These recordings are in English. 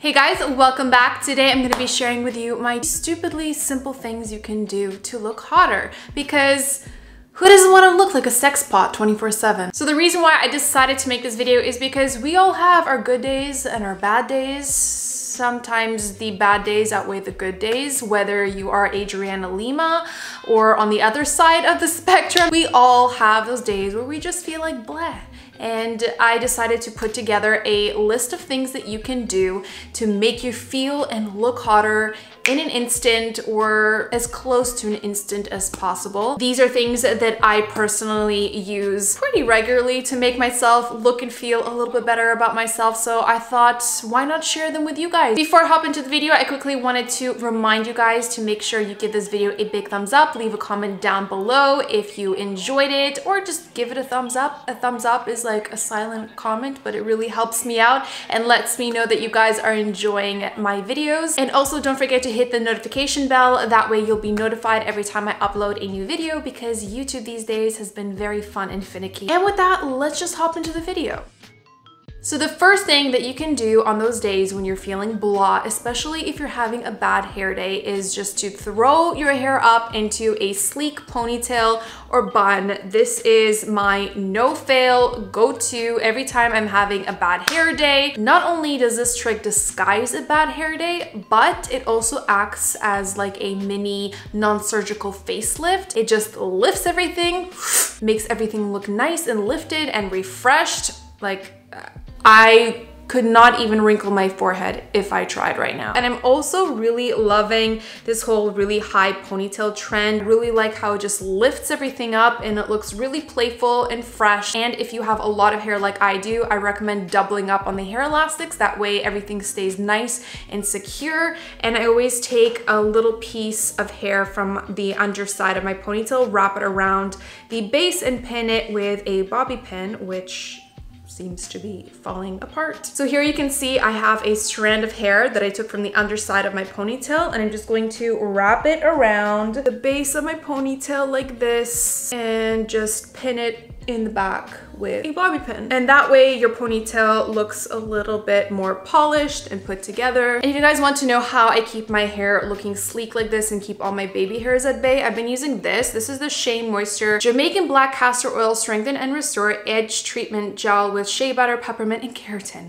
Hey guys, welcome back. Today I'm going to be sharing with you my stupidly simple things you can do to look hotter, because who doesn't want to look like a sex pot 24/7? So the reason why I decided to make this video is because we all have our good days and our bad days. Sometimes the bad days outweigh the good days, whether you are Adriana Lima or on the other side of the spectrum. We all have those days where we just feel like bleh. And I decided to put together a list of things that you can do to make you feel and look hotter in an instant, or as close to an instant as possible. These are things that I personally use pretty regularly to make myself look and feel a little bit better about myself. So I thought, why not share them with you guys? Before I hop into the video, I quickly wanted to remind you guys to make sure you give this video a big thumbs up. Leave a comment down below if you enjoyed it, or just give it a thumbs up. A thumbs up is like a silent comment, but it really helps me out and lets me know that you guys are enjoying my videos. And also don't forget to hit the notification bell. That way you'll be notified every time I upload a new video, because YouTube these days has been very fun and finicky. And with that, let's just hop into the video. So the first thing that you can do on those days when you're feeling blah, especially if you're having a bad hair day, is just to throw your hair up into a sleek ponytail or bun. This is my no-fail go-to every time I'm having a bad hair day. Not only does this trick disguise a bad hair day, but it also acts as like a mini non-surgical facelift. It just lifts everything, makes everything look nice and lifted and refreshed. Like, I could not even wrinkle my forehead if I tried right now. And I'm also really loving this whole really high ponytail trend. Really like how it just lifts everything up and it looks really playful and fresh. And if you have a lot of hair like I do, I recommend doubling up on the hair elastics. That way everything stays nice and secure. And I always take a little piece of hair from the underside of my ponytail, wrap it around the base and pin it with a bobby pin, which seems to be falling apart. So here you can see I have a strand of hair that I took from the underside of my ponytail, and I'm just going to wrap it around the base of my ponytail like this and just pin it in the back with a bobby pin. And that way your ponytail looks a little bit more polished and put together. And if you guys want to know how I keep my hair looking sleek like this and keep all my baby hairs at bay, I've been using this. This is the Shea Moisture Jamaican Black Castor Oil Strengthen and Restore Edge Treatment Gel with shea butter, peppermint, and keratin.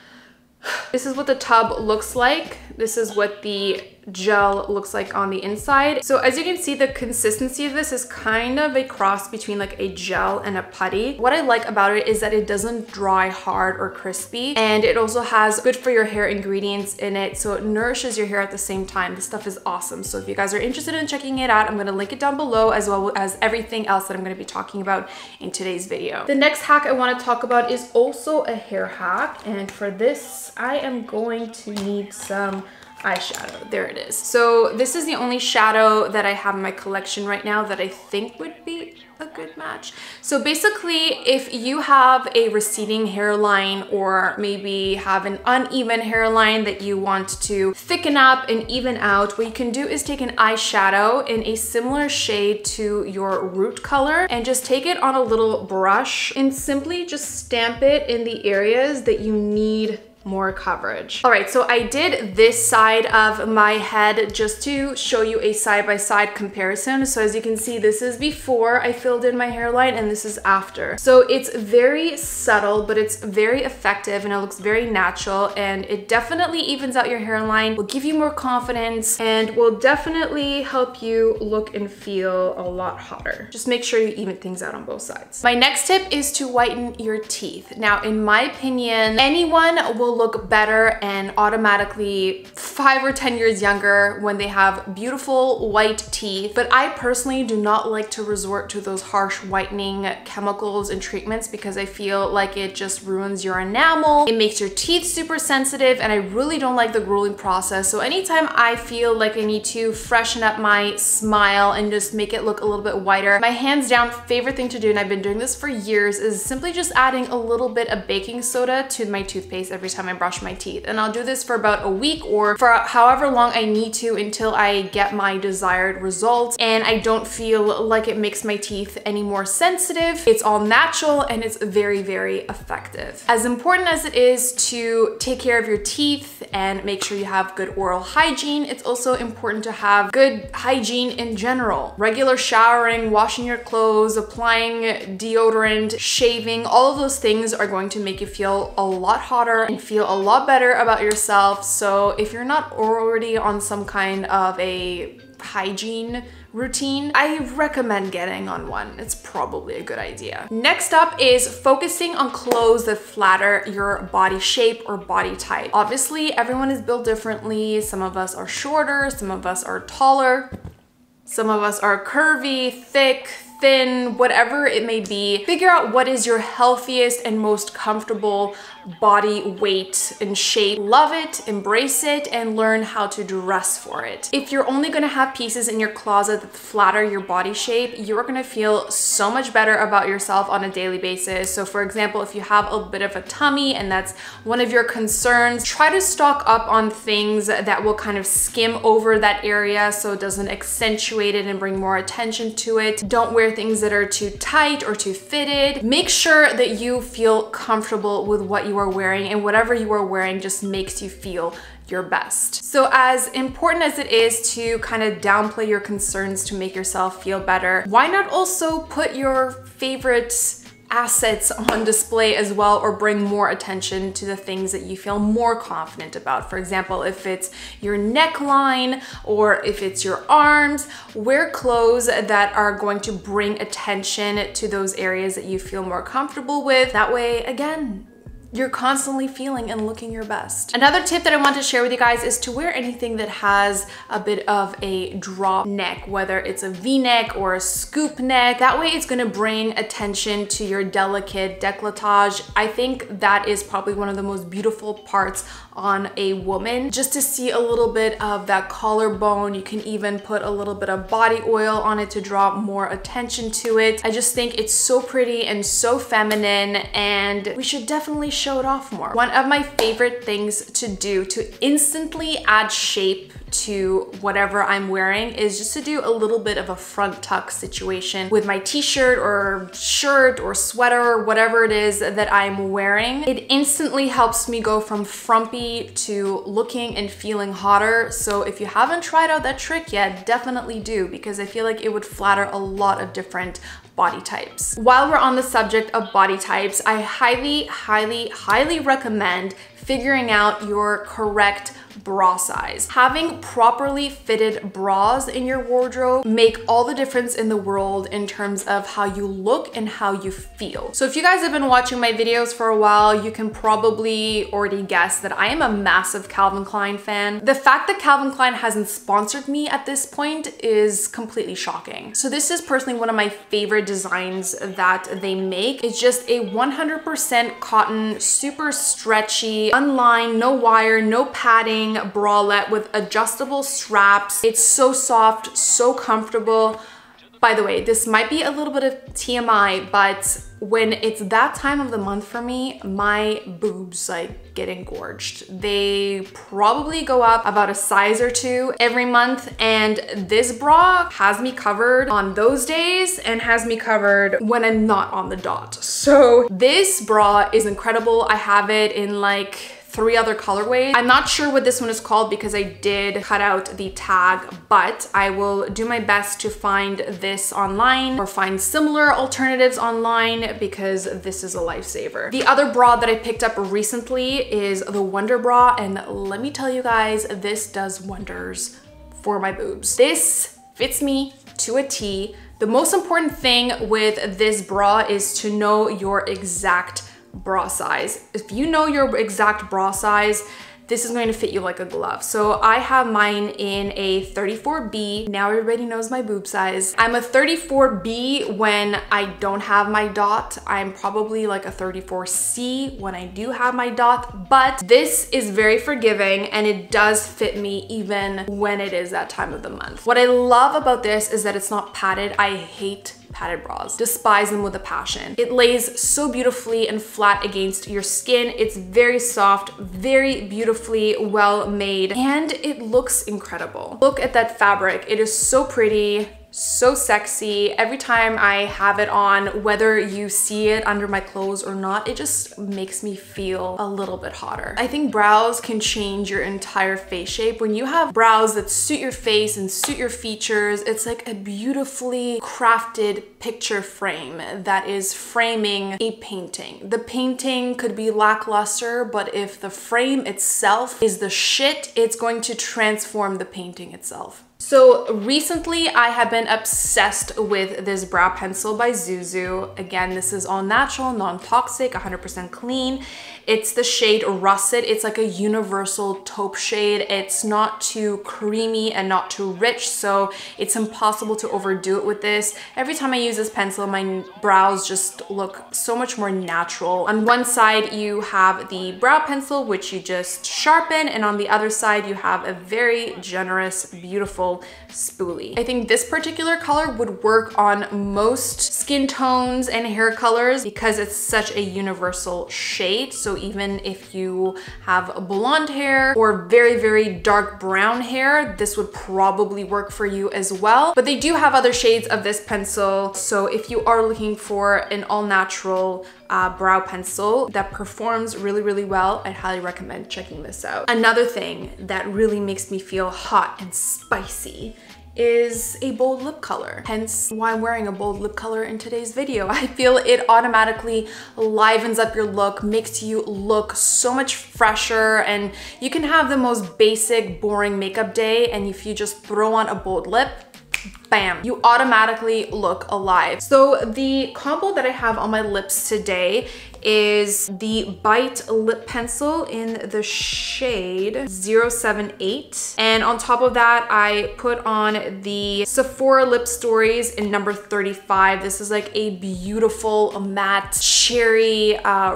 This is what the tub looks like. This is what the gel looks like on the inside. So as you can see, the consistency of this is kind of a cross between like a gel and a putty. What I like about it is that it doesn't dry hard or crispy, and it also has good for your hair ingredients in it, so it nourishes your hair at the same time. This stuff is awesome. So if you guys are interested in checking it out, I'm going to link it down below, as well as everything else that I'm going to be talking about in today's video. The next hack I want to talk about is also a hair hack, and for this I am going to need some eyeshadow. There it is. So this is the only shadow that I have in my collection right now that I think would be a good match. So basically, if you have a receding hairline, or maybe have an uneven hairline that you want to thicken up and even out, what you can do is take an eyeshadow in a similar shade to your root color and just take it on a little brush and simply just stamp it in the areas that you need more coverage. All right, so I did this side of my head just to show you a side-by-side comparison. So as you can see, this is before I filled in my hairline and this is after. So it's very subtle, but it's very effective and it looks very natural, and it definitely evens out your hairline, will give you more confidence, and will definitely help you look and feel a lot hotter. Just make sure you even things out on both sides. My next tip is to whiten your teeth. Now, in my opinion, anyone will look better and automatically 5 or 10 years younger when they have beautiful white teeth, but I personally do not like to resort to those harsh whitening chemicals and treatments, because I feel like it just ruins your enamel. It makes your teeth super sensitive, and I really don't like the grueling process. So anytime I feel like I need to freshen up my smile and just make it look a little bit whiter, my hands down favorite thing to do, and I've been doing this for years, is simply just adding a little bit of baking soda to my toothpaste every time I brush my teeth. And I'll do this for about a week or for for however long I need to until I get my desired results and I don't feel like it makes my teeth any more sensitive. It's all natural and it's very, very effective. As important as it is to take care of your teeth and make sure you have good oral hygiene, it's also important to have good hygiene in general. Regular showering, washing your clothes, applying deodorant, shaving, all of those things are going to make you feel a lot hotter and feel a lot better about yourself. So if you're not already on some kind of a hygiene routine, I recommend getting on one. It's probably a good idea. Next up is focusing on clothes that flatter your body shape or body type. Obviously, everyone is built differently. Some of us are shorter, some of us are taller, some of us are curvy, thick, thin, whatever it may be. Figure out what is your healthiest and most comfortable body weight and shape. Love it, embrace it, and learn how to dress for it. If you're only gonna have pieces in your closet that flatter your body shape, you're gonna feel so much better about yourself on a daily basis. So for example, if you have a bit of a tummy and that's one of your concerns, try to stock up on things that will kind of skim over that area so it doesn't accentuate it and bring more attention to it. Don't wear things that are too tight or too fitted. Make sure that you feel comfortable with what you are wearing, and whatever you are wearing just makes you feel your best. So as important as it is to kind of downplay your concerns to make yourself feel better, why not also put your favorite assets on display as well, or bring more attention to the things that you feel more confident about? For example, if it's your neckline or if it's your arms, wear clothes that are going to bring attention to those areas that you feel more comfortable with. That way, again, you're constantly feeling and looking your best. Another tip that I want to share with you guys is to wear anything that has a bit of a drop neck, whether it's a V-neck or a scoop neck. That way it's gonna bring attention to your delicate décolletage. I think that is probably one of the most beautiful parts on a woman, just to see a little bit of that collarbone. You can even put a little bit of body oil on it to draw more attention to it. I just think it's so pretty and so feminine, and we should definitely show it off more. One of my favorite things to do to instantly add shape to whatever I'm wearing is just to do a little bit of a front tuck situation with my t-shirt or shirt or sweater, whatever it is that I'm wearing. It instantly helps me go from frumpy to looking and feeling hotter. So if you haven't tried out that trick yet, definitely do, because I feel like it would flatter a lot of different body types. While we're on the subject of body types, I highly recommend figuring out your correct bra size. Having properly fitted bras in your wardrobe make all the difference in the world in terms of how you look and how you feel. So if you guys have been watching my videos for a while, you can probably already guess that I am a massive Calvin Klein fan. The fact that Calvin Klein hasn't sponsored me at this point is completely shocking. So this is personally one of my favorite designs that they make. It's just a 100% cotton, super stretchy, unlined, no wire, no padding bralette with adjustable straps. It's so soft, so comfortable. By the way, this might be a little bit of TMI, but when it's that time of the month for me, my boobs like get engorged. They probably go up about a size or two every month, and this bra has me covered on those days and has me covered when I'm not on the dot. So this bra is incredible. I have it in like 3 other colorways. I'm not sure what this one is called because I did cut out the tag, but I will do my best to find this online or find similar alternatives online because this is a lifesaver. The other bra that I picked up recently is the Wonder Bra, and let me tell you guys, this does wonders for my boobs. This fits me to a T. The most important thing with this bra is to know your exact bra size. If you know your exact bra size, this is going to fit you like a glove. So I have mine in a 34B. Now everybody knows my boob size. I'm a 34B when I don't have my dot. I'm probably like a 34C when I do have my dot, but this is very forgiving and it does fit me even when it is that time of the month. What I love about this is that it's not padded. I hate padded bras. Despise them with a passion. It lays so beautifully and flat against your skin. It's very soft, very beautifully well made, and it looks incredible. Look at that fabric. It is so pretty, so sexy. Every time I have it on, whether you see it under my clothes or not, it just makes me feel a little bit hotter. I think brows can change your entire face shape. When you have brows that suit your face and suit your features, it's like a beautifully crafted picture frame that is framing a painting. The painting could be lackluster, but if the frame itself is the shit, it's going to transform the painting itself. So recently I have been obsessed with this brow pencil by Zuzu. Again, this is all natural, non-toxic, 100% clean. It's the shade Russet. It's like a universal taupe shade. It's not too creamy and not too rich, so it's impossible to overdo it with this. Every time I use this pencil, my brows just look so much more natural. On one side, you have the brow pencil, which you just sharpen, and on the other side, you have a very generous, beautiful spoolie. I think this particular color would work on most skin tones and hair colors because it's such a universal shade. So even if you have blonde hair or very, very dark brown hair, this would probably work for you as well. But they do have other shades of this pencil. So if you are looking for an all natural brow pencil that performs really, really well, I highly recommend checking this out. Another thing that really makes me feel hot and spicy is a bold lip color. Hence why I'm wearing a bold lip color in today's video. I feel it automatically livens up your look, makes you look so much fresher, and you can have the most basic, boring makeup day, and if you just throw on a bold lip, bam, you automatically look alive. So the combo that I have on my lips today is the Bite lip pencil in the shade 078. And on top of that, I put on the Sephora Lip Stories in number 35. This is like a beautiful matte cherry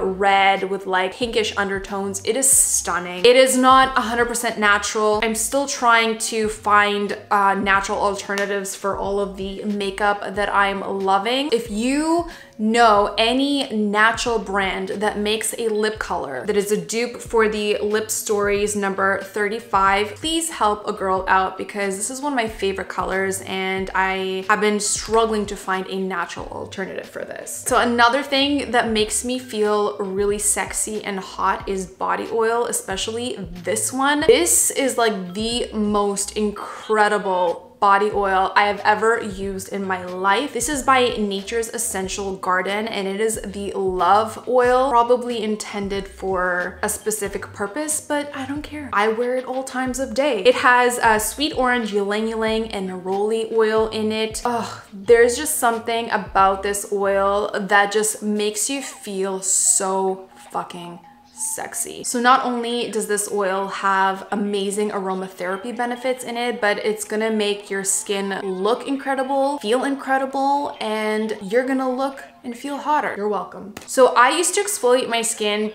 red with like pinkish undertones. It is stunning. It is not 100% natural. I'm still trying to find natural alternatives for all of the makeup that I'm loving. If you know any natural brand that makes a lip color that is a dupe for the Lip Stories number 35, please help a girl out because this is one of my favorite colors and I have been struggling to find a natural alternative for this. So another thing that makes me feel really sexy and hot is body oil, especially this one. This is like the most incredible body oil I have ever used in my life. This is by Nature's Essential Garden and it is the Love Oil, probably intended for a specific purpose, but I don't care. I wear it all times of day. It has sweet orange ylang ylang and neroli oil in it. Oh, there's just something about this oil that just makes you feel so fucking sexy. So not only does this oil have amazing aromatherapy benefits in it, but it's gonna make your skin look incredible, feel incredible, and you're gonna look and feel hotter. You're welcome. So I used to exfoliate my skin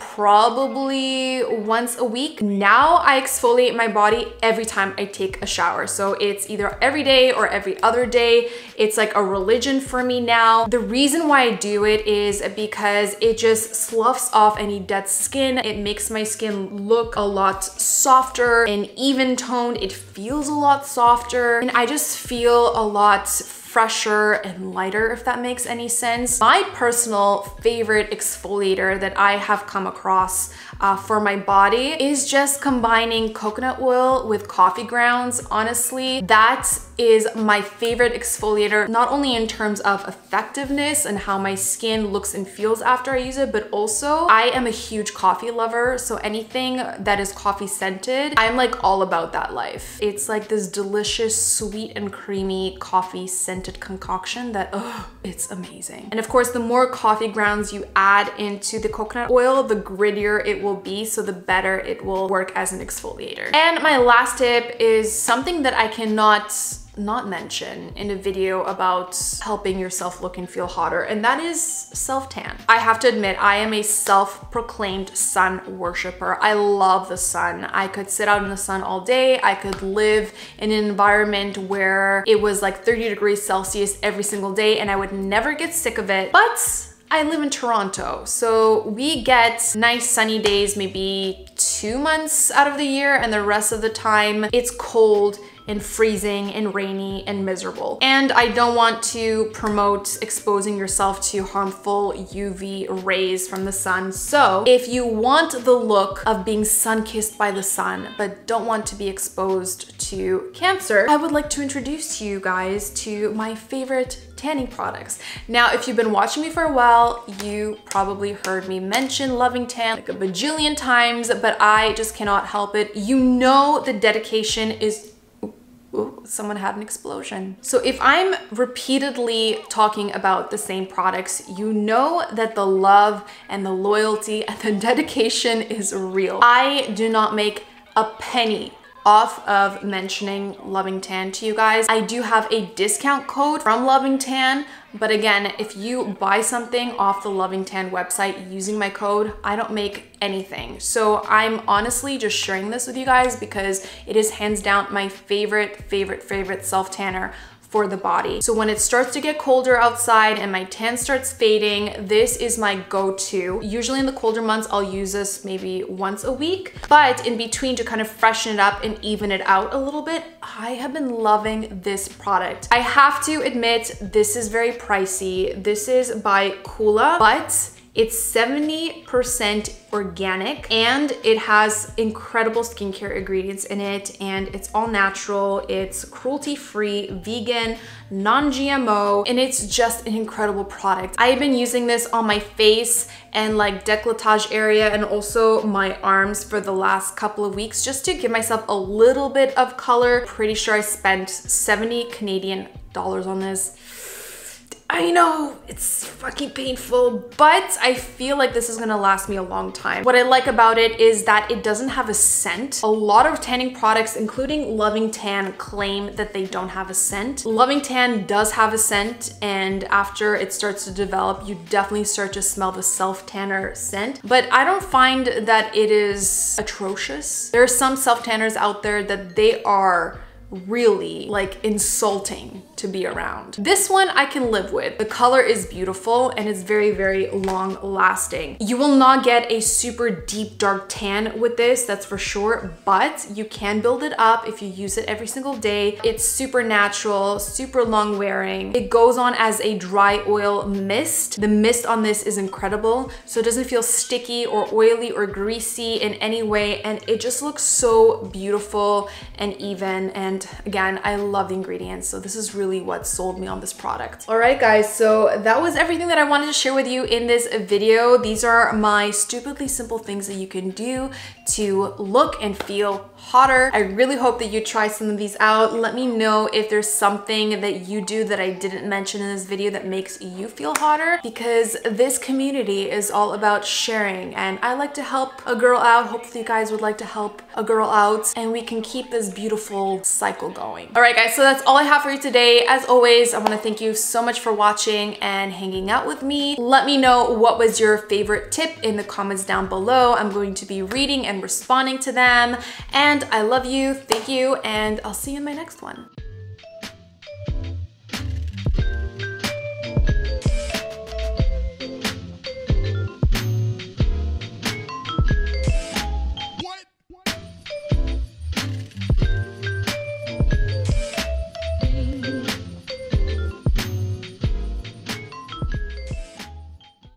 probably once a week. Now I exfoliate my body every time I take a shower. So it's either every day or every other day. It's like a religion for me now. The reason why I do it is because it just sloughs off any dead skin. It makes my skin look a lot softer and even toned. It feels a lot softer and I just feel a lot fresher and lighter, if that makes any sense. My personal favorite exfoliator that I have come across for my body is just combining coconut oil with coffee grounds. Honestly, that is my favorite exfoliator, not only in terms of effectiveness and how my skin looks and feels after I use it, but also I am a huge coffee lover. So anything that is coffee scented, I'm like all about that life. It's like this delicious, sweet and creamy coffee scented concoction that, oh, it's amazing. And of course, the more coffee grounds you add into the coconut oil, the grittier it will be, so the better it will work as an exfoliator. And my last tip is something that I cannot not mention in a video about helping yourself look and feel hotter, and that is self-tan. I have to admit, I am a self-proclaimed sun worshiper. I love the sun. I could sit out in the sun all day. I could live in an environment where it was like 30 degrees Celsius every single day and I would never get sick of it. But I live in Toronto, so we get nice sunny days maybe 2 months out of the year, and the rest of the time it's cold and freezing and rainy and miserable. And I don't want to promote exposing yourself to harmful UV rays from the sun. So if you want the look of being sun-kissed by the sun, but don't want to be exposed to cancer, I would like to introduce you guys to my favorite tanning products. Now, if you've been watching me for a while, you probably heard me mention Loving Tan like a bajillion times, but I just cannot help it. You know the dedication is... Ooh, someone had an explosion. So if I'm repeatedly talking about the same products, you know that the love and the loyalty and the dedication is real. I do not make a penny off of mentioning Loving Tan to you guys. I do have a discount code from Loving Tan, but again, if you buy something off the Loving Tan website using my code, I don't make anything. So I'm honestly just sharing this with you guys because it is hands down my favorite self-tanner for the body. So when it starts to get colder outside and my tan starts fading, this is my go-to. Usually in the colder months, I'll use this maybe once a week, but in between, to kind of freshen it up and even it out a little bit, I have been loving this product. I have to admit, this is very pricey. This is by Kula, but it's 70% organic and it has incredible skincare ingredients in it, and it's all natural, it's cruelty-free, vegan, non-GMO, and it's just an incredible product. I've been using this on my face and like décolletage area and also my arms for the last couple of weeks just to give myself a little bit of color. Pretty sure I spent 70 Canadian dollars on this. I know, it's fucking painful, but I feel like this is gonna last me a long time. What I like about it is that it doesn't have a scent. A lot of tanning products, including Loving Tan, claim that they don't have a scent. Loving Tan does have a scent, and after it starts to develop, you definitely start to smell the self-tanner scent, but I don't find that it is atrocious. There are some self-tanners out there that they are really like insulting to be around. This one I can live with. The color is beautiful and it's very long lasting. You will not get a super deep dark tan with this, that's for sure, but you can build it up if you use it every single day. It's super natural, super long wearing. It goes on as a dry oil mist. The mist on this is incredible, so it doesn't feel sticky or oily or greasy in any way, and it just looks so beautiful and even. And again, I love the ingredients, so this is really what sold me on this product. All right, guys, so that was everything that I wanted to share with you in this video. These are my stupidly simple things that you can do to look and feel hotter. I really hope that you try some of these out. Let me know if there's something that you do that I didn't mention in this video that makes you feel hotter, because this community is all about sharing and I like to help a girl out. Hopefully you guys would like to help a girl out and we can keep this beautiful cycle going. All right, guys, so that's all I have for you today. As always, I want to thank you so much for watching and hanging out with me. Let me know what was your favorite tip in the comments down below. I'm going to be reading and responding to them. And I love you, thank you, and I'll see you in my next one.